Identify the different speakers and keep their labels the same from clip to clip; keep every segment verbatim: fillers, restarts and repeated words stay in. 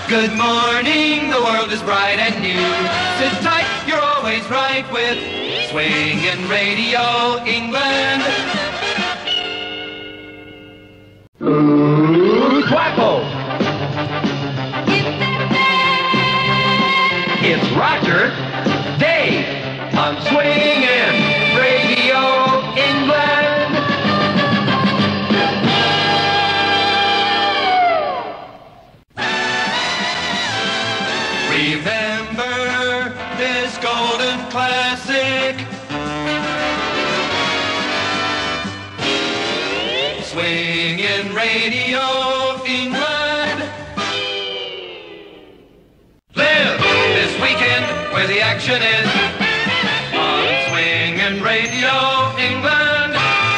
Speaker 1: Good morning, the world is bright and new. Sit tight, you're always right with Swingin' Radio England. Ooh, Quacko! It's Roger Day on Swingin' Radio England. Remember this golden classic. Swingin' Radio England. Live this weekend where the action is on Swingin' Radio England.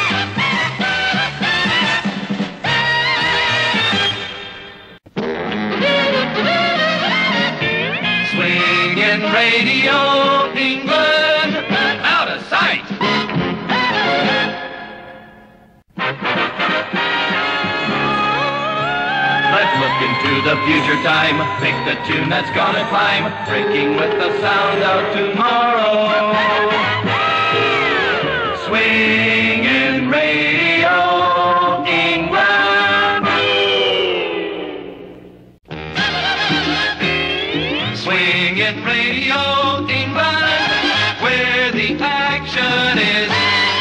Speaker 1: Swingin' Radio England, out of sight. Let's look into the future time, pick the tune that's gonna climb, breaking with the sound of tomorrow. Swingin' Radio England. Swingin' Radio England, where the action is.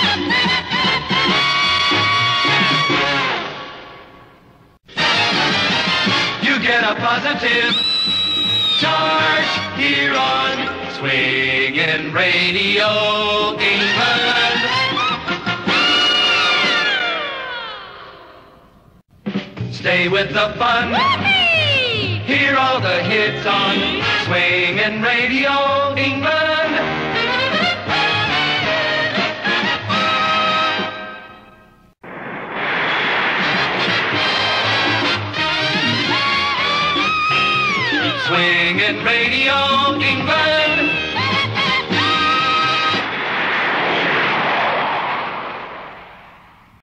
Speaker 1: You get a positive charge here on Swingin' Radio England. Stay with the fun. Hear all the hits on Swingin' Radio England. Swingin' Radio England.